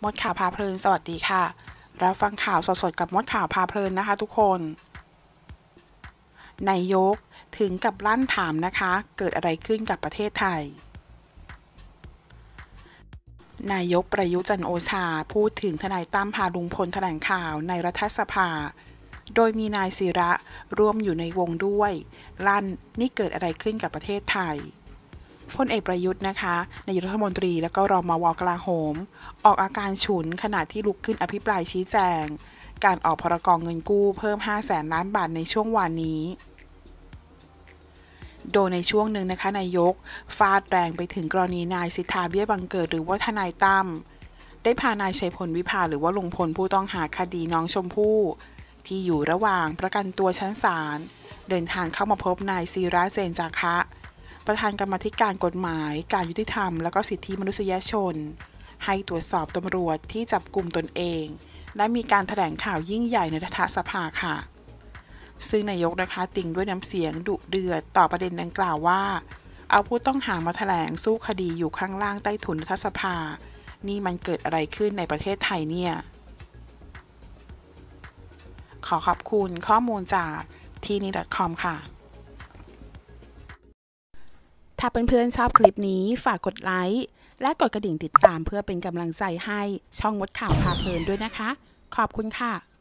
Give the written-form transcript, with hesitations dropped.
ดข่าวพาเพลินสวัสดีค่ะรับฟังข่าวสดๆกับมดข่าวพาเพลินนะคะทุกคนนายกถึงกับลั่นถามนะคะเกิดอะไรขึ้นกับประเทศไทยนายกประยุทธ์จันทร์โอชาพูดถึงทนายตั้มพาลุงพลแถลงข่าวในรัฐสภาโดยมีนายศิระร่วมอยู่ในวงด้วยลั่นนี่เกิดอะไรขึ้นกับประเทศไทยพลเอกประยุทธ์นะคะนายกรัฐมนตรีและก็รองมว.กลาโหมออกอาการฉุนขณะที่ลุกขึ้นอภิปรายชี้แจงการออกพรก.เงินกู้เพิ่ม 500,000 ล้านบาทในช่วงวานนี้โดยในช่วงหนึ่งนะคะนายกฟาดแรงไปถึงกรณีนายสิทธาเบี้ยบังเกิดหรือว่าทนายตั้มได้พานายชัยพลวิภาหรือว่าลุงพลผู้ต้องหาคดีน้องชมพู่ที่อยู่ระหว่างประกันตัวชั้นศาลเดินทางเข้ามาพบนายศิระเจนจาคะประธานกรรมาธิการกฎหมายการยุติธรรมและก็สิทธิมนุษยชนให้ตรวจสอบตำรวจที่จับกลุ่มตนเองและมีการแถลงข่าวยิ่งใหญ่ในรัฐสภาค่ะซึ่งนายกนะคะติ่งด้วยน้ำเสียงดุเดือดต่อประเด็นดังกล่าวว่าเอาผู้ต้องหามาแถลงสู้คดีอยู่ข้างล่างใต้ถุนรัฐสภานี่มันเกิดอะไรขึ้นในประเทศไทยเนี่ยขอขอบคุณข้อมูลจากที่นี่ .com ค่ะถ้าเพื่อนๆชอบคลิปนี้ฝากกดไลค์และกดกระดิ่งติดตามเพื่อเป็นกำลังใจให้ช่องมดข่าวพาเพลินด้วยนะคะขอบคุณค่ะ